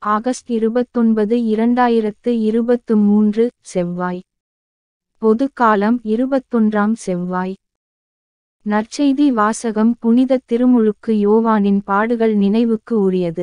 August 29 2023 செவ்வாய். பொதுக்காலம் 21ஆம் செவ்வாய். நற்செய்தி வாசகம். புனித திருமுழுக்கு யோவானின் பாடுகள் நினைவுக்கு உரியது.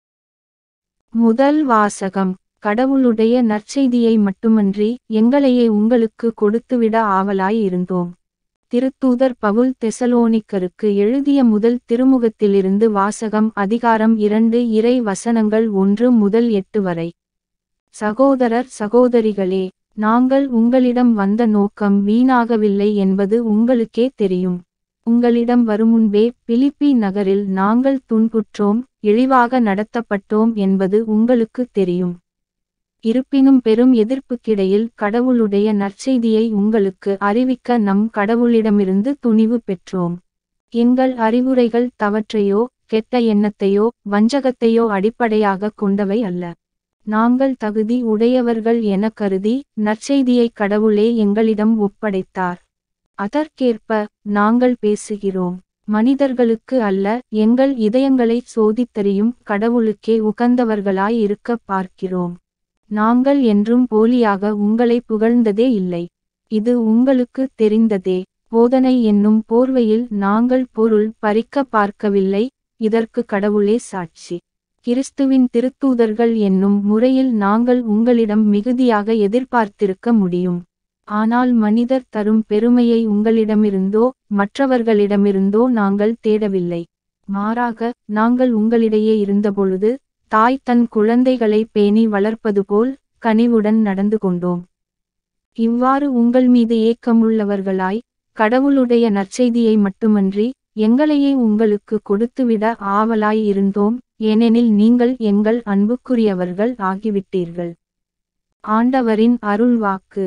முதல் வாசகம். கடவுளுடைய நற்செய்தியை மட்டுமன்றி எங்களையே உங்களுக்கு கொடுத்துவிட ஆவலாய் இருந்தோம். திருத்தூதர் பவுல் தெசலோனிக்கருக்கு எழுதிய முதல் திருமுகத்திலிருந்து வாசகம். அதிகாரம் 2 இறை வசனங்கள் 1 முதல் 8 வரை. சகோதரர் சகோதரிகளே, நாங்கள் உங்களிடம் வந்த நோக்கம் வீணாகவில்லை என்பது உங்களுக்கே தெரியும். உங்களிடம் வருமுன்பே பிலிப்பி நகரில் நாங்கள் துன்புற்றோம், இழிவாக நடத்தப்பட்டோம் என்பது உங்களுக்கு தெரியும். இருப்பினும் பெரும் எதிர்ப்புக்கிடையில் கடவுளுடைய நற்செய்தியை உங்களுக்கு அறிவிக்க நம் கடவுளிடமிருந்து துணிவு பெற்றோம். எங்கள் அறிவுரைகள் தவற்றையோ கெட்ட எண்ணத்தையோ வஞ்சகத்தையோ அடிப்படையாக கொண்டவை அல்ல. நாங்கள் தகுதி உடையவர்கள் என கருதி நற்செய்தியை கடவுளே எங்களிடம் ஒப்படைத்தார். அதற்கேற்ப நாங்கள் பேசுகிறோம். மனிதர்களுக்கு அல்ல, எங்கள் இதயங்களை சோதித்தறியும் கடவுளுக்கே உகந்தவர்களாய் இருக்க பார்க்கிறோம். நாங்கள் என்றும் போலியாக உங்களை புகழ்ந்ததே இல்லை. இது உங்களுக்கு தெரிந்ததே. போதனை என்னும் போர்வையில் நாங்கள் பொருள் பறிக்க பார்க்கவில்லை, இதற்கு கடவுளே சாட்சி. கிறிஸ்துவின் திருத்தூதர்கள் என்னும் முறையில் நாங்கள் உங்களிடம் மிகுதியாக எதிர்பார்த்திருக்க முடியும். ஆனால் மனிதர் தரும் பெருமையை உங்களிடமிருந்தோ மற்றவர்களிடமிருந்தோ நாங்கள் தேடவில்லை. மாறாக நாங்கள் உங்களிடையே இருந்தபொழுது தாய் தன் குழந்தைகளை பேணி வளர்ப்பது போல் கனிவுடன் நடந்து கொண்டோம். இவ்வாறு உங்கள் மீது ஏக்கமுள்ளவர்களாய் கடவுளுடைய நற்செய்தியை மட்டுமன்றி எங்களையே உங்களுக்கு கொடுத்துவிட ஆவலாய் இருந்தோம், ஏனெனில் நீங்கள் எங்கள் அன்புக்குரியவர்கள் ஆகிவிட்டீர்கள். ஆண்டவரின் அருள்வாக்கு.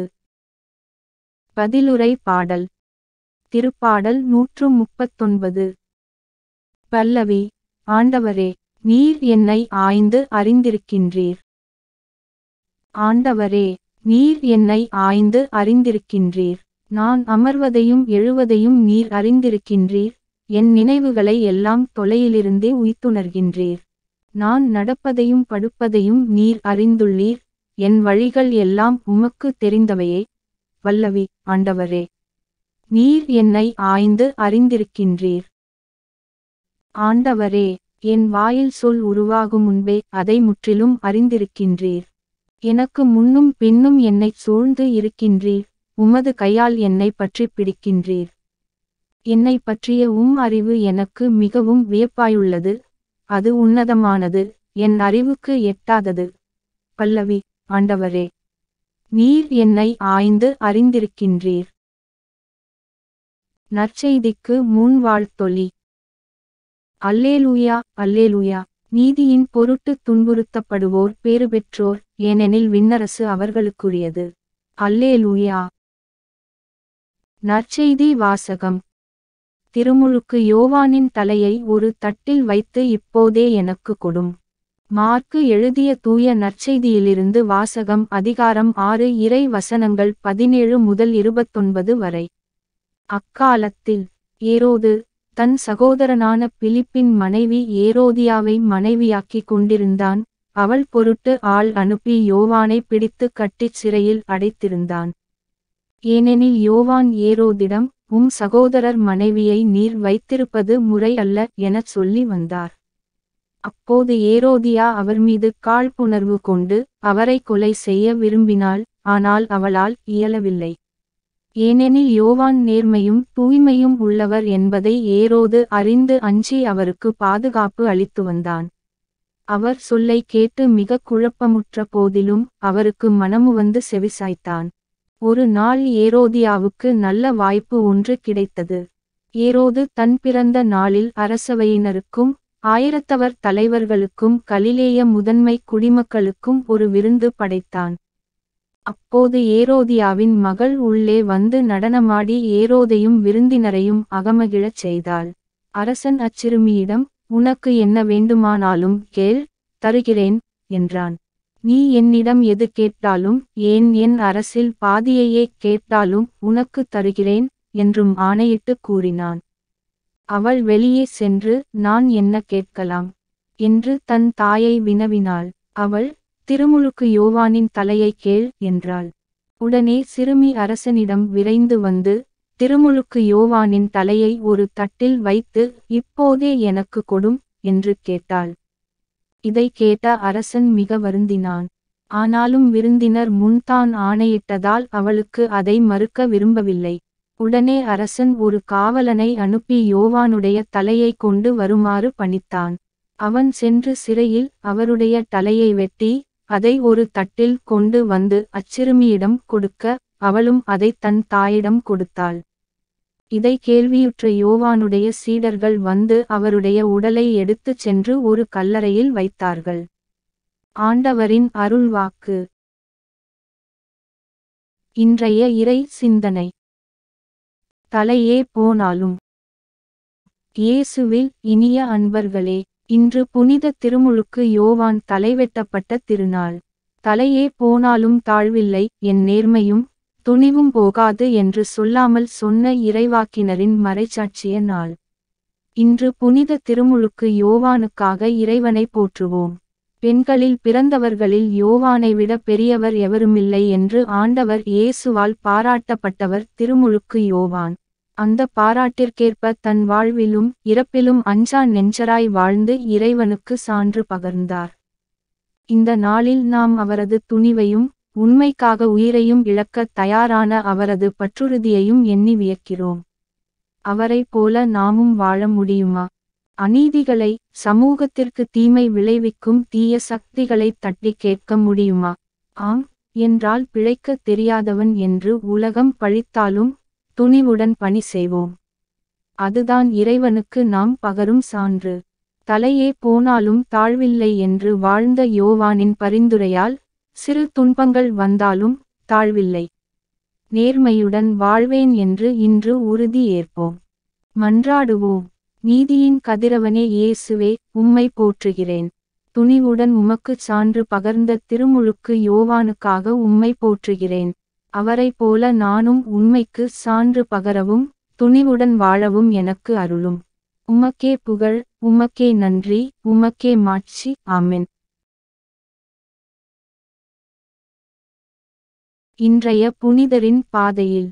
பதிலுரை பாடல். திருப்பாடல் 139. பல்லவி. ஆண்டவரே, நீர் என்னை ஆய்ந்து அறிந்திருக்கின்றீர். ஆண்டவரே, நீர் என்னை ஆய்ந்து அறிந்திருக்கின்றீர். நான் அமர்வதையும் எழுவதையும் நீர் அறிந்திருக்கின்றீர். என் நினைவுகளை எல்லாம் தொலையிலிருந்தே உய்த்துணர்கின்றீர். நான் நடப்பதையும் படுப்பதையும் நீர் அறிந்துள்ளீர். என் வழிகள் எல்லாம் உமக்கு தெரிந்தவையே. பல்லவி. ஆண்டவரே, நீர் என்னை ஆய்ந்து அறிந்திருக்கின்றீர். ஆண்டவரே, என் வாயில் சொல் உருவாகும் முன்பே அதை முற்றிலும் அறிந்திருக்கின்றீர். எனக்கு முன்னும் பின்னும் என்னைச் சூழ்ந்து இருக்கின்றீர். உமது கையால் என்னை பற்றி பிடிக்கின்றீர். என்னை பற்றிய அறிவு எனக்கு மிகவும் வியப்பாயுள்ளது. அது உன்னதமானது, என் அறிவுக்கு எட்டாதது. பல்லவி. ஆண்டவரே, நீர் என்னை ஆய்ந்து அறிந்திருக்கின்றீர். நற்செய்திக்கு முன் வாழ்த்தொலி. அல்லேலூயா, அல்லேலூயா. நீதியின் பொருட்டு துன்புறுத்தப்படுவோர் பேறு பெற்றோர், ஏனெனில் விண்ணரசு அவர்களுக்குரியது. அல்லேலூயா. நற்செய்தி வாசகம். திருமுழுக்கு யோவானின் தலையை ஒரு தட்டில் வைத்து இப்போதே எனக்கு கொடும். மாற்கு எழுதிய தூய நற்செய்தியிலிருந்து வாசகம். அதிகாரம் 6 இறை வசனங்கள் 17 முதல் 29 வரை. அக்காலத்தில் ஏரோது தன் சகோதரனான பிலிப்பின் மனைவி ஏரோதியாவை மனைவியாக்கிக் கொண்டிருந்தான். அவள் பொருட்டு ஆள் அனுப்பி யோவானை பிடித்து கட்டிச் சிறையில் அடைத்திருந்தான். ஏனெனில் யோவான் ஏரோதிடம், சகோதரர் மனைவியை நீர் வைத்திருப்பது முறை அல்ல எனச் சொல்லி வந்தார். அப்போது ஏரோதியா அவர் மீது காழ்ப்புணர்வு கொண்டு அவரை கொலை செய்ய விரும்பினாள். ஆனால் அவளால் இயலவில்லை. ஏனெனில் யோவான் நேர்மையும் தூய்மையும் உள்ளவர் என்பதை ஏரோது அறிந்து அஞ்சி அவருக்கு பாதுகாப்பு அளித்து வந்தான். அவர் சொல்லை கேட்டு மிக குழப்பமுற்ற போதிலும் அவருக்கு மனமுவந்து செவிசாய்த்தான். ஒரு நாள் ஏரோதியாவுக்கு நல்ல வாய்ப்பு ஒன்று கிடைத்தது. ஏரோது தன் பிறந்த நாளில் அரசவையினருக்கும் ஆயிரத்தவர் தலைவர்களுக்கும் கலிலேய முதன்மை குடிமக்களுக்கும் ஒரு விருந்து படைத்தான். அப்போது ஏரோதியாவின் மகள் உள்ளே வந்து நடனமாடி ஏரோதையும் விருந்தினரையும் அகமகிழச் செய்தாள். அரசன் அச்சிறுமியிடம், உனக்கு என்ன வேண்டுமானாலும் கேள், தருகிறேன் என்றான். நீ என்னிடம் எது கேட்டாலும், என் அரசில் பாதியையே கேட்டாலும் உனக்கு தருகிறேன் என்றும் ஆணையிட்டு கூறினான். அவள் வெளியே சென்று, நான் என்ன கேட்கலாம் என்று தன் தாயை வினவினாள். அவள், திருமுழுக்கு யோவானின் தலையை கேள் என்றாள். உடனே சிறுமி அரசனிடம் விரைந்து வந்து, திருமுழுக்கு யோவானின் தலையை ஒரு தட்டில் வைத்து, இப்போதே எனக்கு கொடும் என்று கேட்டாள். இதை கேட்ட அரசன் மிக வருந்தினான். ஆனாலும் விருந்தினர் முன்தான் ஆணையிட்டதால் அவளுக்கு அதை மறுக்க விரும்பவில்லை. உடனே அரசன் ஒரு காவலனை அனுப்பி யோவானுடைய தலையை கொண்டு வருமாறு பணித்தான். அவன் சென்று சிறையில் அவருடைய தலையை வெட்டி, அதை ஒரு தட்டில் கொண்டு வந்து அச்சிறுமியிடம் கொடுக்க, அவளும் அதை தன் தாயிடம் கொடுத்தாள். இதை கேள்வியுற்ற யோவானுடைய சீடர்கள் வந்து அவருடைய உடலை எடுத்துச் சென்று ஒரு கல்லறையில் வைத்தார்கள். ஆண்டவரின் அருள்வாக்கு. இன்றைய இறை சிந்தனை. தலையே போனாலும். இயேசுவில் இனிய அன்பர்களே, இன்று புனித திருமுழுக்கு யோவான் தலைவெட்டப்பட்ட திருநாள். தலையே போனாலும் தாழ்வில்லை, என் நேர்மையும் துணிவும் போகாது என்று சொல்லாமல் சொன்ன இறைவாக்கினரின் மறைசாட்சிய நாள். இன்று புனித திருமுழுக்கு யோவானுக்காக இறைவனை போற்றுவோம். பெண்களில் பிறந்தவர்களில் யோவானை விட பெரியவர் எவருமில்லை என்று ஆண்டவர் இயேசுவால் பாராட்டப்பட்டவர் திருமுழுக்கு யோவான். அந்த பாராட்டிற்கேற்ப தன் வாழ்விலும் இறப்பிலும் அஞ்சா நெஞ்சராய் வாழ்ந்து இறைவனுக்கு சான்று பகர்ந்தார். இந்த நாளில் நாம் அவரது துணிவையும் உண்மைக்காக உயிரையும் இழக்க தயாரான அவரது பற்றுறுதியையும் எண்ணி வியக்கிறோம். அவரைப் போல நாமும் வாழ முடியுமா? அநீதிகளை, சமூகத்திற்கு தீமை விளைவிக்கும் தீய சக்திகளை தட்டி கேட்க முடியுமா? ஆம் என்றால் பிழைக்க தெரியாதவன் என்று உலகம் பழித்தாலும் துணிவுடன் பணி செய்வோம். அதுதான் இறைவனுக்கு நாம் பகரும் சான்று. தலையே போனாலும் தாழ்வில்லை என்று வாழ்ந்த யோவானின் பரிந்துரையால் சிறு துன்பங்கள் வந்தாலும் தாழ்வில்லை. நேர்மையுடன் வாழ்வேன் என்று இன்று உறுதி ஏற்போம். மன்றாடுவோம். நீதியின் கதிரவனே இயேசுவே, உம்மை போற்றுகிறேன். துணிவுடன் உமக்குச் சான்று பகர்ந்த திருமுழுக்கு யோவானுக்காக உம்மை போற்றுகிறேன். அவரைப் போல நானும் உண்மைக்கு சான்று பகரவும் துணிவுடன் வாழவும் எனக்கு அருளும். உமக்கே புகழ், உமக்கே நன்றி, உமக்கே மாட்சி. ஆமென். இன்றைய புனிதரின் பாதையில்.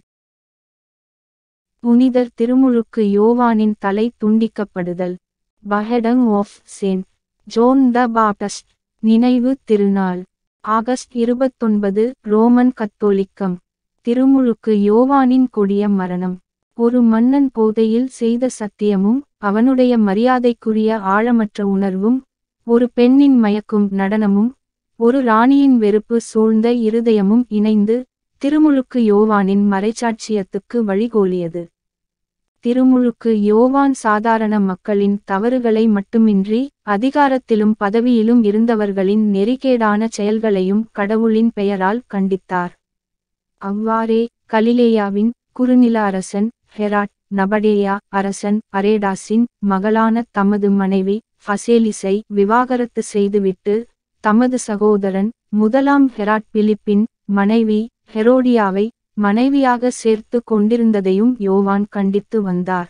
புனிதர் திருமுழுக்கு யோவானின் தலை துண்டிக்கப்படுதல். Beheading of Saint John the Baptist நினைவு திருநாள். ஆகஸ்ட் 29, ரோமன் கத்தோலிக்கம். திருமுழுக்கு யோவானின் கொடிய மரணம். ஒரு மன்னன் போதையில் செய்த சத்தியமும் அவனுடைய மரியாதைக்குரிய ஆழமற்ற உணர்வும், ஒரு பெண்ணின் மயக்கும் நடனமும், ஒரு ராணியின் வெறுப்பு சூழ்ந்த இருதயமும் இணைந்து திருமுழுக்கு யோவானின் மறைசாட்சியத்துக்கு வழிகோலியது. திருமுழுக்கு யோவான் சாதாரண மக்களின் தவறுகளை மட்டுமின்றி அதிகாரத்திலும் பதவியிலும் இருந்தவர்களின் நெறிகேடான செயல்களையும் கடவுளின் பெயரால் கண்டித்தார். அவ்வாறே கலிலேயாவின் குறுநில அரசன் ஹெராட் நபடேயா அரசன் அரேடாஸின் மகளான தமது மனைவி ஃபசேலிஸை விவாகரத்து செய்துவிட்டு தமது சகோதரன் முதலாம் ஹெராட் பிலிப்பின் மனைவி ஹெரோடியாவை மனைவியாக சேர்த்து கொண்டிருந்ததையும் யோவான் கண்டித்து வந்தார்.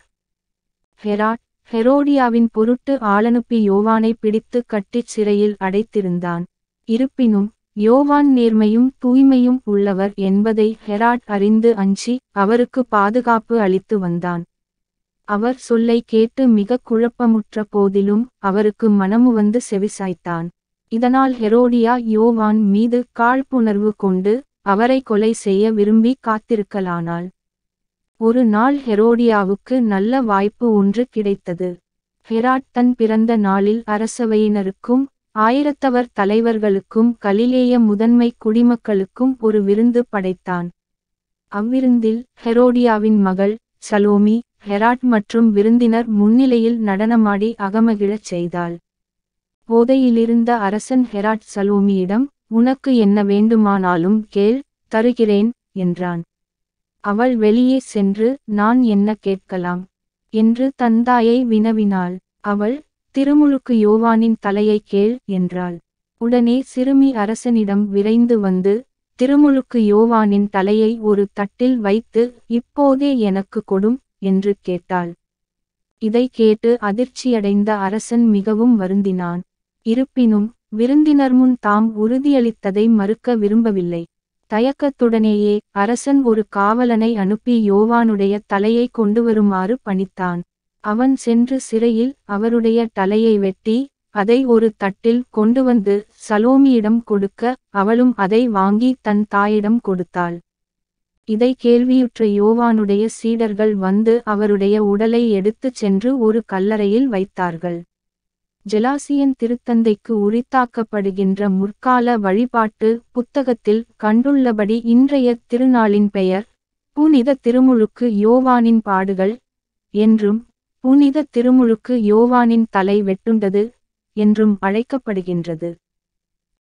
ஹெராட் ஹெரோடியாவின் பொருட்டு ஆளனுப்பி யோவானை பிடித்து கட்டிச் சிறையில் அடைத்திருந்தான். இருப்பினும் யோவான் நேர்மையும் தூய்மையும் உள்ளவர் என்பதை ஹெராட் அறிந்து அஞ்சி அவருக்கு பாதுகாப்பு அளித்து வந்தான். அவர் சொல்லை கேட்டு மிக குழப்பமுற்ற போதிலும் அவருக்கு மனமுவந்து செவிசாய்த்தான். இதனால் ஹெரோடியா யோவான் மீது காழ்ப்புணர்வு கொண்டு அவரை கொலை செய்ய விரும்பி காத்திருக்கலானாள். ஒரு நாள் ஹெரோடியாவுக்கு நல்ல வாய்ப்பு ஒன்று கிடைத்தது. ஹெராட் தன் பிறந்த நாளில் அரசவையினருக்கும் ஆயிரத்தவர் தலைவர்களுக்கும் கலிலேய முதன்மை குடிமக்களுக்கும் ஒரு விருந்து படைத்தான். அவ்விருந்தில் ஹெரோடியாவின் மகள் சலோமி ஹெராட் மற்றும் விருந்தினர் முன்னிலையில் நடனமாடி அகமகிழச் செய்தாள். போதையிலிருந்த அரசன் ஹெராட் சலோமியிடம், உனக்கு என்ன வேண்டுமானாலும் கேள், தருகிறேன் என்றான். அவள் வெளியே சென்று, நான் என்ன கேட்கலாம் என்று தந்தாயை வினவினாள். அவள், திருமுழுக்கு யோவானின் தலையை கேள் என்றாள். உடனே சிறுமி அரசனிடம் விரைந்து வந்து, திருமுழுக்கு யோவானின் தலையை ஒரு தட்டில் வைத்து இப்போதே எனக்கு கொடும் என்று கேட்டாள். இதை கேட்டு அதிர்ச்சியடைந்த அரசன் மிகவும் வருந்தினான். இருப்பினும் விருந்தினர் முன் தாம் உறுதியளித்ததை மறுக்க விரும்பவில்லை. தயக்கத்துடனேயே அரசன் ஒரு காவலனை அனுப்பி யோவானுடைய தலையை கொண்டுவருமாறு பணித்தான். அவன் சென்று சிறையில் அவருடைய தலையை வெட்டி அதை ஒரு தட்டில் கொண்டுவந்து சலோமியிடம் கொடுக்க அவளும் அதை வாங்கி தன் தாயிடம் கொடுத்தாள். இதை கேள்வியுற்ற யோவானுடைய சீடர்கள் வந்து அவருடைய உடலை எடுத்துச் சென்று ஒரு கல்லறையில் வைத்தார்கள். ஜெலாசியன் திருத்தந்தைக்கு உரித்தாக்கப்படுகின்ற முற்கால வழிபாட்டு புத்தகத்தில் கண்டுள்ளபடி இன்றைய திருநாளின் பெயர் புனித திருமுழுக்கு யோவானின் பாடுகள் என்றும் புனித திருமுழுக்கு யோவானின் தலை வெட்டுண்டது என்றும் அழைக்கப்படுகின்றது.